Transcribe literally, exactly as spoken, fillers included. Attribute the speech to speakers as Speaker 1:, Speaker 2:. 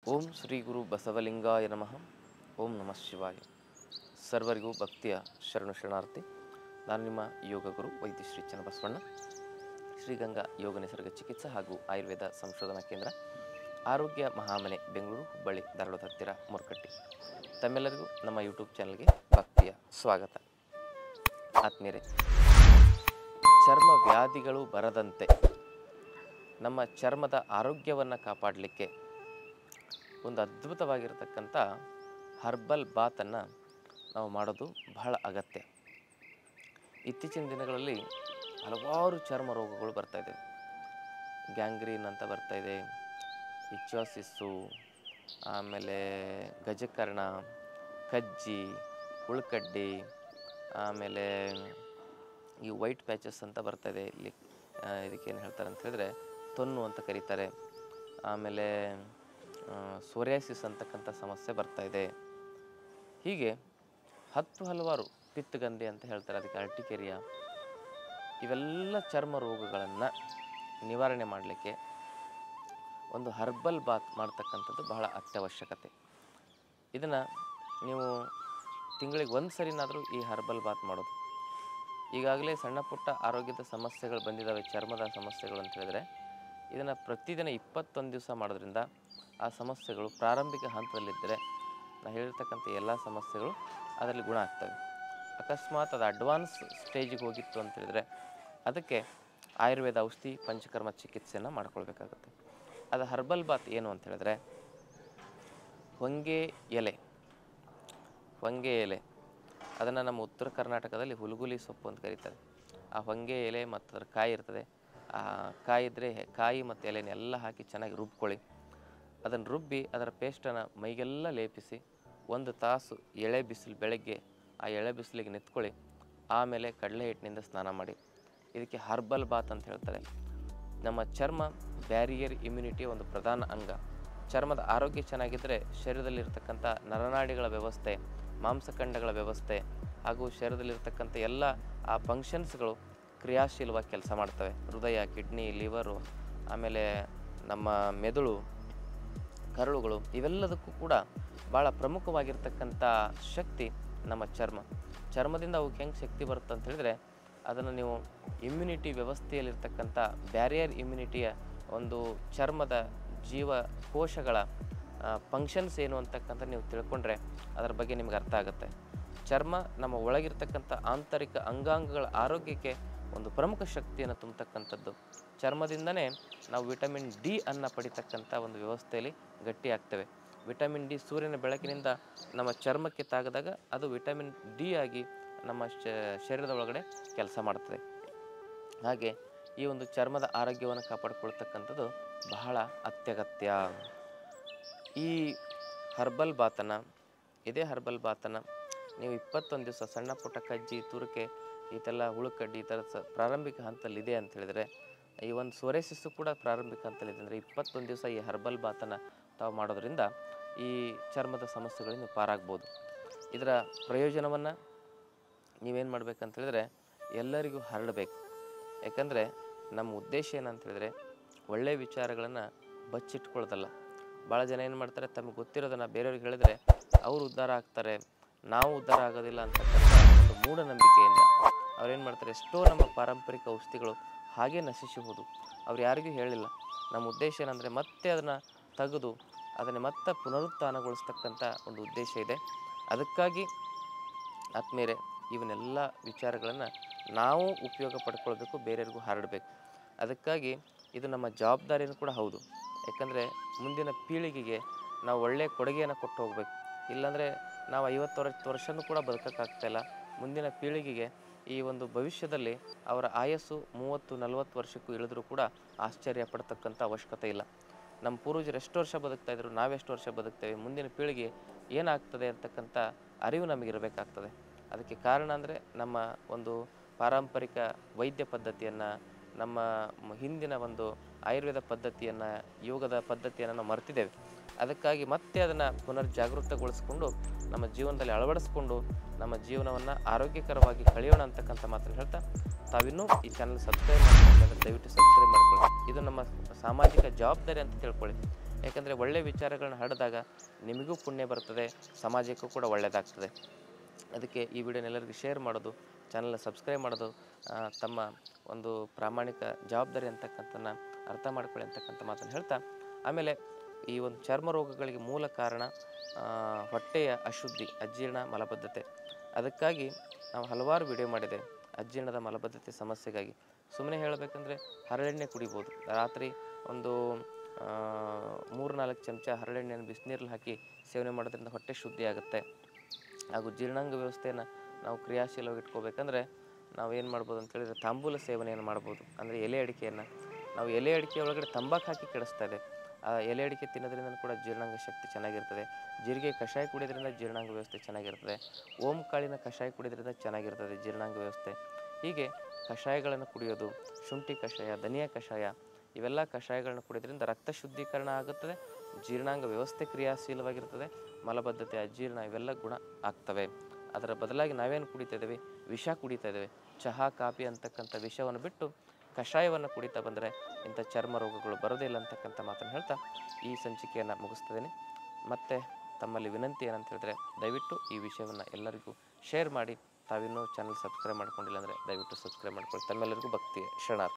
Speaker 1: ಓಂ ಶ್ರೀ ಗುರು ಬಸವಲಿಂಗಾಯ ನಮಃ. ಓಂ ನಮಃ ಶಿವಾಯ. ಸರ್ವರಿಗೂ ಭಕ್ತಿಯ ಶರಣು ಶರಣಾರ್ಥಿ. ನಾನು ನಿಮ್ಮ ಯೋಗ ಗುರು ವೈದ್ಯ ಶ್ರೀ ಚನ್ನಬಸವಣ್ಣ, ಶ್ರೀಗಂಗಾ ಯೋಗ ನಿಸರ್ಗ ಚಿಕಿತ್ಸಾ ಹಾಗೂ ಆಯುರ್ವೇದ ಸಂಶೋಧನಾ ಕೇಂದ್ರ, ಆರೋಗ್ಯ ಮಹಾಮನೆ, ಬೆಂಗಳೂರು, ಹುಬ್ಬಳ್ಳಿ, ಧಾರವಾಡದ ಹತ್ತಿರ, ಮುರ್ಕಟ್ಟಿ. ತಮ್ಮೆಲ್ಲರಿಗೂ ನಮ್ಮ ಯೂಟ್ಯೂಬ್ ಚಾನಲ್ಗೆ ಭಕ್ತಿಯ ಸ್ವಾಗತ. ಆತ್ಮೀಯರೇ, ಚರ್ಮ ವ್ಯಾಧಿಗಳು ಬರದಂತೆ ನಮ್ಮ ಚರ್ಮದ ಆರೋಗ್ಯವನ್ನು ಕಾಪಾಡಲಿಕ್ಕೆ ಒಂದು ಅದ್ಭುತವಾಗಿರತಕ್ಕಂಥ ಹರ್ಬಲ್ ಬಾತನ್ನು ನಾವು ಮಾಡೋದು ಬಹಳ ಅಗತ್ಯ. ಇತ್ತೀಚಿನ ದಿನಗಳಲ್ಲಿ ಹಲವಾರು ಚರ್ಮ ರೋಗಗಳು ಬರ್ತಾಯಿದೆ. ಗ್ಯಾಂಗ್ರೀನ್ ಅಂತ ಬರ್ತಾಯಿದೆ, ಇಚ್ವಾಸಿಸ್ಸು, ಆಮೇಲೆ ಗಜಕರ್ಣ, ಕಜ್ಜಿ, ಉಳ್ಕಡ್ಡಿ, ಆಮೇಲೆ ಈ ವೈಟ್ ಪ್ಯಾಚಸ್ ಅಂತ ಬರ್ತಾಯಿದೆ. ಇಲ್ಲಿ ಇದಕ್ಕೇನು ಹೇಳ್ತಾರೆ ಅಂತ ಹೇಳಿದ್ರೆ ತೊನ್ನು ಅಂತ ಕರೀತಾರೆ. ಆಮೇಲೆ ಸೋರಿಯಾಸಿಸ್ ಅಂತಕ್ಕಂಥ ಸಮಸ್ಯೆ ಬರ್ತಾಯಿದೆ. ಹೀಗೆ ಹತ್ತು ಹಲವಾರು ಪಿತ್ತಗಂಧಿ ಅಂತ ಹೇಳ್ತಾರೆ, ಅದಕ್ಕೆ ಅರ್ಟಿಕೇರಿಯಾ. ಇವೆಲ್ಲ ಚರ್ಮ ರೋಗಗಳನ್ನು ನಿವಾರಣೆ ಮಾಡಲಿಕ್ಕೆ ಒಂದು ಹರ್ಬಲ್ ಬಾತ್ ಮಾಡ್ತಕ್ಕಂಥದ್ದು ಬಹಳ ಅತ್ಯವಶ್ಯಕತೆ. ಇದನ್ನು ನೀವು ತಿಂಗಳಿಗೆ ಒಂದು ಸರಿನಾದರೂ ಈ ಹರ್ಬಲ್ ಬಾತ್ ಮಾಡೋದು. ಈಗಾಗಲೇ ಸಣ್ಣ ಪುಟ್ಟ ಆರೋಗ್ಯದ ಸಮಸ್ಯೆಗಳು ಬಂದಿದ್ದಾವೆ, ಚರ್ಮದ ಸಮಸ್ಯೆಗಳು ಅಂತ ಹೇಳಿದ್ರೆ ಇದನ್ನು ಪ್ರತಿದಿನ ಇಪ್ಪತ್ತೊಂದು ದಿವಸ ಮಾಡೋದ್ರಿಂದ ಆ ಸಮಸ್ಯೆಗಳು ಪ್ರಾರಂಭಿಕ ಹಂತದಲ್ಲಿದ್ದರೆ ನಾನು ಹೇಳಿರ್ತಕ್ಕಂಥ ಎಲ್ಲ ಸಮಸ್ಯೆಗಳು ಅದರಲ್ಲಿ ಗುಣ ಆಗ್ತವೆ. ಅಕಸ್ಮಾತ್ ಅದು ಅಡ್ವಾನ್ಸ್ ಸ್ಟೇಜಿಗೆ ಹೋಗಿತ್ತು ಅಂತ ಹೇಳಿದ್ರೆ ಅದಕ್ಕೆ ಆಯುರ್ವೇದ ಔಷಧಿ ಪಂಚಕರ್ಮ ಚಿಕಿತ್ಸೆಯನ್ನು ಮಾಡ್ಕೊಳ್ಬೇಕಾಗುತ್ತೆ. ಅದು ಹರ್ಬಲ್ ಬಾತ್ ಏನು ಅಂತ ಹೇಳಿದ್ರೆ, ಹೊಂಗೆ ಎಲೆ ಹೊಂಗೆ ಎಲೆ ಅದನ್ನು ನಮ್ಮ ಉತ್ತರ ಕರ್ನಾಟಕದಲ್ಲಿ ಹುಲ್ಗುಲಿ ಸೊಪ್ಪು ಅಂತ ಕರೀತಾರೆ. ಆ ಹೊಂಗೆ ಎಲೆ ಮತ್ತು ಅದರ ಕಾಯಿ ಇರ್ತದೆ. ಆ ಕಾಯಿ ಇದ್ದರೆ ಕಾಯಿ ಮತ್ತು ಎಲೆನೆಲ್ಲ ಹಾಕಿ ಚೆನ್ನಾಗಿ ರುಬ್ಕೊಳ್ಳಿ. ಅದನ್ನು ರುಬ್ಬಿ ಅದರ ಪೇಸ್ಟನ್ನು ಮೈಗೆಲ್ಲ ಲೇಪಿಸಿ ಒಂದು ತಾಸು ಎಳೆ ಬಿಸಿಲು, ಬೆಳಗ್ಗೆ ಆ ಎಳೆ ಬಿಸಿಲಿಗೆ ನಿಂತ್ಕೊಳ್ಳಿ. ಆಮೇಲೆ ಕಡಲೆ ಹಿಟ್ಟಿನಿಂದ ಸ್ನಾನ ಮಾಡಿ. ಇದಕ್ಕೆ ಹರ್ಬಲ್ ಬಾತ್ ಅಂತ ಹೇಳ್ತಾರೆ. ನಮ್ಮ ಚರ್ಮ ಬ್ಯಾರಿಯರ್ ಇಮ್ಯುನಿಟಿಯ ಒಂದು ಪ್ರಧಾನ ಅಂಗ. ಚರ್ಮದ ಆರೋಗ್ಯ ಚೆನ್ನಾಗಿದ್ದರೆ ಶರೀರದಲ್ಲಿರ್ತಕ್ಕಂಥ ನರನಾಡಿಗಳ ವ್ಯವಸ್ಥೆ, ಮಾಂಸಖಂಡಗಳ ವ್ಯವಸ್ಥೆ ಹಾಗೂ ಶರೀರದಲ್ಲಿರ್ತಕ್ಕಂಥ ಎಲ್ಲ ಆ ಫಂಕ್ಷನ್ಸ್ಗಳು ಕ್ರಿಯಾಶೀಲವಾಗಿ ಕೆಲಸ ಮಾಡ್ತವೆ. ಹೃದಯ, ಕಿಡ್ನಿ, ಲಿವರು, ಆಮೇಲೆ ನಮ್ಮ ಮೆದುಳು, ಕರುಳುಗಳು, ಇವೆಲ್ಲದಕ್ಕೂ ಕೂಡ ಭಾಳ ಪ್ರಮುಖವಾಗಿರ್ತಕ್ಕಂಥ ಶಕ್ತಿ ನಮ್ಮ ಚರ್ಮ. ಚರ್ಮದಿಂದ ಅವಕ್ಕೆ ಹೆಂಗೆ ಶಕ್ತಿ ಬರುತ್ತೆ ಅಂತ ಹೇಳಿದ್ರೆ ಅದನ್ನು ನೀವು ಇಮ್ಯುನಿಟಿ ವ್ಯವಸ್ಥೆಯಲ್ಲಿರ್ತಕ್ಕಂಥ ಬ್ಯಾರಿಯರ್ ಇಮ್ಯುನಿಟಿಯ ಒಂದು ಚರ್ಮದ ಜೀವ ಕೋಶಗಳ ಫಂಕ್ಷನ್ಸ್ ಏನು ಅಂತಕ್ಕಂಥ ನೀವು ತಿಳ್ಕೊಂಡ್ರೆ ಅದರ ಬಗ್ಗೆ ನಿಮ್ಗೆ ಅರ್ಥ ಆಗುತ್ತೆ. ಚರ್ಮ ನಮ್ಮ ಒಳಗಿರ್ತಕ್ಕಂಥ ಆಂತರಿಕ ಅಂಗಾಂಗಗಳ ಆರೋಗ್ಯಕ್ಕೆ ಒಂದು ಪ್ರಮುಖ ಶಕ್ತಿಯನ್ನು ತುಂಬತಕ್ಕಂಥದ್ದು. ಚರ್ಮದಿಂದನೇ ನಾವು ವಿಟಮಿನ್ ಡಿ ಅನ್ನು ಪಡಿತಕ್ಕಂಥ ಒಂದು ವ್ಯವಸ್ಥೆಯಲ್ಲಿ ಗಟ್ಟಿ ಆಗ್ತೇವೆ. ವಿಟಮಿನ್ ಡಿ ಸೂರ್ಯನ ಬೆಳಕಿನಿಂದ ನಮ್ಮ ಚರ್ಮಕ್ಕೆ ತಾಗದಾಗ ಅದು ವಿಟಮಿನ್ ಡಿ ಆಗಿ ನಮ್ಮ ಶರೀರದ ಒಳಗಡೆ ಕೆಲಸ ಮಾಡ್ತದೆ. ಹಾಗೆ ಈ ಒಂದು ಚರ್ಮದ ಆರೋಗ್ಯವನ್ನು ಕಾಪಾಡಿಕೊಳ್ತಕ್ಕಂಥದ್ದು ಬಹಳ ಅತ್ಯಗತ್ಯ. ಈ ಹರ್ಬಲ್ ಬಾತನ್ನು ಇದೇ ಹರ್ಬಲ್ ಬಾತನ್ನು ನೀವು ಇಪ್ಪತ್ತೊಂದು ದಿವಸ ಸಣ್ಣ ಪುಟ್ಟ ಕಜ್ಜಿ, ತುರಿಕೆ, ಇದೆಲ್ಲ ಉಳುಕಡ್ಡಿ ಈ ಥರ ಸ ಪ್ರಾರಂಭಿಕ ಹಂತದಲ್ಲಿದೆ ಅಂತ ಹೇಳಿದರೆ, ಈ ಒಂದು ಸೋರಿಯಾಸಿಸ್ಸು ಕೂಡ ಪ್ರಾರಂಭಿಕ ಹಂತದಲ್ಲಿದೆ ಅಂದರೆ ಇಪ್ಪತ್ತೊಂದು ದಿವಸ ಈ ಹರ್ಬಲ್ ಬಾತನ್ನು ತಾವು ಮಾಡೋದ್ರಿಂದ ಈ ಚರ್ಮದ ಸಮಸ್ಯೆಗಳಿಂದ ಪಾರಾಗ್ಬೋದು. ಇದರ ಪ್ರಯೋಜನವನ್ನು ನೀವೇನು ಮಾಡಬೇಕಂತ ಹೇಳಿದ್ರೆ ಎಲ್ಲರಿಗೂ ಹರಡಬೇಕು. ಯಾಕಂದರೆ ನಮ್ಮ ಉದ್ದೇಶ ಏನಂತ ಹೇಳಿದ್ರೆ ಒಳ್ಳೆಯ ವಿಚಾರಗಳನ್ನು ಬಚ್ಚಿಟ್ಕೊಳ್ಳೋದಲ್ಲ. ಭಾಳ ಜನ ಏನು ಮಾಡ್ತಾರೆ, ತಮಗೆ ಗೊತ್ತಿರೋದನ್ನು ಬೇರೆಯವ್ರಿಗೆ ಹೇಳಿದ್ರೆ ಅವರು ಉದ್ಧಾರ ಆಗ್ತಾರೆ, ನಾವು ಉದ್ಧಾರ ಆಗೋದಿಲ್ಲ ಅಂತಕ್ಕಂಥ ಒಂದು ಮೂಢನಂಬಿಕೆಯಿಂದ ಅವ್ರೇನು ಮಾಡ್ತಾರೆ, ಎಷ್ಟೋ ನಮ್ಮ ಪಾರಂಪರಿಕ ಔಷಧಿಗಳು ಹಾಗೇ ನಶಿಸಿ ಹೋದು. ಅವ್ರು ಯಾರಿಗೂ ಹೇಳಿಲ್ಲ. ನಮ್ಮ ಉದ್ದೇಶ ಏನಂದರೆ ಮತ್ತೆ ಅದನ್ನು ತೆಗೆದು ಅದನ್ನು ಮತ್ತೆ ಪುನರುತ್ಥಾನಗೊಳಿಸ್ತಕ್ಕಂಥ ಒಂದು ಉದ್ದೇಶ ಇದೆ. ಅದಕ್ಕಾಗಿ ಆತ್ಮೀಯರೇ, ಇವನ್ನೆಲ್ಲ ವಿಚಾರಗಳನ್ನು ನಾವು ಉಪಯೋಗ ಪಡ್ಕೊಳ್ಬೇಕು, ಬೇರೆಯವ್ರಿಗೂ ಹರಡಬೇಕು. ಅದಕ್ಕಾಗಿ ಇದು ನಮ್ಮ ಜವಾಬ್ದಾರಿಯೂ ಕೂಡ ಹೌದು. ಯಾಕಂದರೆ ಮುಂದಿನ ಪೀಳಿಗೆಗೆ ನಾವು ಒಳ್ಳೆಯ ಕೊಡುಗೆಯನ್ನು ಕೊಟ್ಟು ಹೋಗ್ಬೇಕು. ಇಲ್ಲಾಂದರೆ ನಾವು ಐವತ್ತು ವರ್ಷ ವರ್ಷನೂ ಕೂಡ ಬದುಕೋಕ್ಕಾಗ್ತಾಯಿಲ್ಲ. ಮುಂದಿನ ಪೀಳಿಗೆಗೆ ಈ ಒಂದು ಭವಿಷ್ಯದಲ್ಲಿ ಅವರ ಆಯಸ್ಸು ಮೂವತ್ತು ನಲವತ್ತು ವರ್ಷಕ್ಕೂ ಇಳಿದ್ರೂ ಕೂಡ ಆಶ್ಚರ್ಯ ಪಡ್ತಕ್ಕಂಥ ಅವಶ್ಯಕತೆ ಇಲ್ಲ. ನಮ್ಮ ಪೂರ್ವಜರು ಎಷ್ಟು ವರ್ಷ ಬದುಕ್ತಾಯಿದ್ರು, ನಾವೆಷ್ಟು ವರ್ಷ ಬದುಕ್ತೇವೆ, ಮುಂದಿನ ಪೀಳಿಗೆ ಏನಾಗ್ತದೆ ಅಂತಕ್ಕಂಥ ಅರಿವು ನಮಗಿರಬೇಕಾಗ್ತದೆ. ಅದಕ್ಕೆ ಕಾರಣ ಅಂದರೆ ನಮ್ಮ ಒಂದು ಪಾರಂಪರಿಕ ವೈದ್ಯ ಪದ್ಧತಿಯನ್ನು, ನಮ್ಮ ಹಿಂದಿನ ಒಂದು ಆಯುರ್ವೇದ ಪದ್ಧತಿಯನ್ನು, ಯೋಗದ ಪದ್ಧತಿಯನ್ನು ನಾವು ಮರ್ತಿದ್ದೇವೆ. ಅದಕ್ಕಾಗಿ ಮತ್ತೆ ಅದನ್ನು ಪುನರ್ ಜಾಗೃತಗೊಳಿಸ್ಕೊಂಡು ನಮ್ಮ ಜೀವನದಲ್ಲಿ ಅಳವಡಿಸ್ಕೊಂಡು ನಮ್ಮ ಜೀವನವನ್ನು ಆರೋಗ್ಯಕರವಾಗಿ ಕಳೆಯೋಣ ಅಂತಕ್ಕಂಥ ಮಾತನ್ನು ಹೇಳ್ತಾ, ತಾವಿನ್ನೂ ಈ ಚಾನಲ್ ಸಬ್ಸ್ಕ್ರೈಬ್ ಮಾಡ್ಕೊಳ್ಳಿ, ದಯವಿಟ್ಟು ಸಬ್ಸ್ಕ್ರೈಬ್ ಮಾಡ್ಕೊಳ್ಳಿ. ಇದು ನಮ್ಮ ಸಾಮಾಜಿಕ ಜವಾಬ್ದಾರಿ ಅಂತ ತಿಳ್ಕೊಳ್ಳಿ. ಯಾಕಂದರೆ ಒಳ್ಳೆಯ ವಿಚಾರಗಳನ್ನ ಹರಡಿದಾಗ ನಿಮಗೂ ಪುಣ್ಯ ಬರ್ತದೆ, ಸಮಾಜಕ್ಕೂ ಕೂಡ ಒಳ್ಳೆಯದಾಗ್ತದೆ. ಅದಕ್ಕೆ ಈ ವಿಡಿಯೋನ ಎಲ್ಲರಿಗೂ ಶೇರ್ ಮಾಡೋದು, ಚಾನಲ್ನ ಸಬ್ಸ್ಕ್ರೈಬ್ ಮಾಡೋದು, ಆ, ತಮ್ಮ ಒಂದು ಪ್ರಾಮಾಣಿಕ ಜವಾಬ್ದಾರಿ ಅಂತಕ್ಕಂಥನ್ನ ಅರ್ಥ ಮಾಡ್ಕೊಳ್ಳಿ ಅಂತಕ್ಕಂಥ ಮಾತನ್ನು ಹೇಳ್ತಾ, ಆಮೇಲೆ ಈ ಒಂದು ಚರ್ಮ ರೋಗಗಳಿಗೆ ಮೂಲ ಕಾರಣ ಆ, ಹೊಟ್ಟೆಯ ಅಶುದ್ಧಿ, ಅಜೀರ್ಣ, ಮಲಬದ್ಧತೆ. ಅದಕ್ಕಾಗಿ ನಾವು ಹಲವಾರು ವಿಡಿಯೋ ಮಾಡಿದೆ ಅಜೀರ್ಣದ ಮಲಬದ್ಧತೆ ಸಮಸ್ಯೆಗಾಗಿ. ಸುಮ್ಮನೆ ಹೇಳಬೇಕಂದ್ರೆ ಹರಳೆಣ್ಣೆ ಕುಡಿಬೋದು. ರಾತ್ರಿ ಒಂದು ಮೂರು ನಾಲ್ಕು ಚಮಚ ಹರಳೆಣ್ಣೆಯನ್ನು ಬಿಸಿನೀರಲ್ಲಿ ಹಾಕಿ ಸೇವನೆ ಮಾಡೋದ್ರಿಂದ ಹೊಟ್ಟೆ ಶುದ್ಧಿ ಆಗುತ್ತೆ. ಹಾಗೂ ಜೀರ್ಣಾಂಗ ವ್ಯವಸ್ಥೆಯನ್ನು ನಾವು ಕ್ರಿಯಾಶೀಲವಾಗಿ ಇಟ್ಕೋಬೇಕಂದ್ರೆ ನಾವು ಏನು ಮಾಡ್ಬೋದು ಅಂತ ಹೇಳಿದ್ರೆ ತಾಂಬೂಲ ಸೇವನೆಯನ್ನು ಮಾಡ್ಬೋದು. ಅಂದರೆ ಎಲೆ ಅಡಿಕೆಯನ್ನು ನಾವು ಎಲೆ ಅಡಿಕೆ ಒಳಗಡೆ ತಂಬಾಕು ಹಾಕಿ ಕೆಡಿಸ್ತಾ ಇದೆ. ಆ ಎಲೆ ಅಡಿಕೆ ತಿನ್ನೋದ್ರಿಂದ ಕೂಡ ಜೀರ್ಣಾಂಗ ಶಕ್ತಿ ಚೆನ್ನಾಗಿರ್ತದೆ. ಜೀರಿಗೆ ಕಷಾಯ ಕುಡಿಯೋದ್ರಿಂದ ಜೀರ್ಣಾಂಗ ವ್ಯವಸ್ಥೆ ಚೆನ್ನಾಗಿರ್ತದೆ. ಓಂ ಕಾಳಿನ ಕಷಾಯ ಕುಡಿಯೋದ್ರಿಂದ ಚೆನ್ನಾಗಿರ್ತದೆ ಜೀರ್ಣಾಂಗ ವ್ಯವಸ್ಥೆ. ಹೀಗೆ ಕಷಾಯಗಳನ್ನು ಕುಡಿಯೋದು, ಶುಂಠಿ ಕಷಾಯ, ಧನಿಯಾ ಕಷಾಯ, ಇವೆಲ್ಲ ಕಷಾಯಗಳನ್ನು ಕುಡಿಯೋದ್ರಿಂದ ರಕ್ತ ಶುದ್ಧೀಕರಣ ಆಗುತ್ತದೆ, ಜೀರ್ಣಾಂಗ ವ್ಯವಸ್ಥೆ ಕ್ರಿಯಾಶೀಲವಾಗಿರ್ತದೆ, ಮಲಬದ್ಧತೆ, ಅಜೀರ್ಣ ಇವೆಲ್ಲ ಗುಣ ಆಗ್ತವೆ. ಅದರ ಬದಲಾಗಿ ನಾವೇನು ಕುಡಿತಾ ಇದ್ದೇವೆ? ವಿಷ ಕುಡಿತಾ ಇದ್ದೇವೆ. ಚಹಾ, ಕಾಫಿ ಅಂತಕ್ಕಂಥ ವಿಷವನ್ನು ಬಿಟ್ಟು ಕಷಾಯವನ್ನು ಕುಡಿತಾ ಬಂದರೆ ಇಂಥ ಚರ್ಮ ರೋಗಗಳು ಬರೋದಿಲ್ಲ ಅಂತಕ್ಕಂಥ ಮಾತನ್ನು ಹೇಳ್ತಾ ಈ ಸಂಚಿಕೆಯನ್ನು ಮುಗಿಸ್ತಿದ್ದೀನಿ. ಮತ್ತು ತಮ್ಮಲ್ಲಿ ವಿನಂತಿ ಏನಂತ ಹೇಳಿದ್ರೆ, ದಯವಿಟ್ಟು ಈ ವಿಷಯವನ್ನು ಎಲ್ಲರಿಗೂ ಶೇರ್ ಮಾಡಿ. ತಾವಿನ್ನೂ ಚಾನಲ್ ಸಬ್ಸ್ಕ್ರೈಬ್ ಮಾಡ್ಕೊಂಡಿಲ್ಲ ಅಂದರೆ ದಯವಿಟ್ಟು ಸಬ್ಸ್ಕ್ರೈಬ್ ಮಾಡ್ಕೊಳ್ಳಿ. ತಮ್ಮೆಲ್ಲರಿಗೂ ಭಕ್ತಿ ಶರಣಾರ್ಥಿ.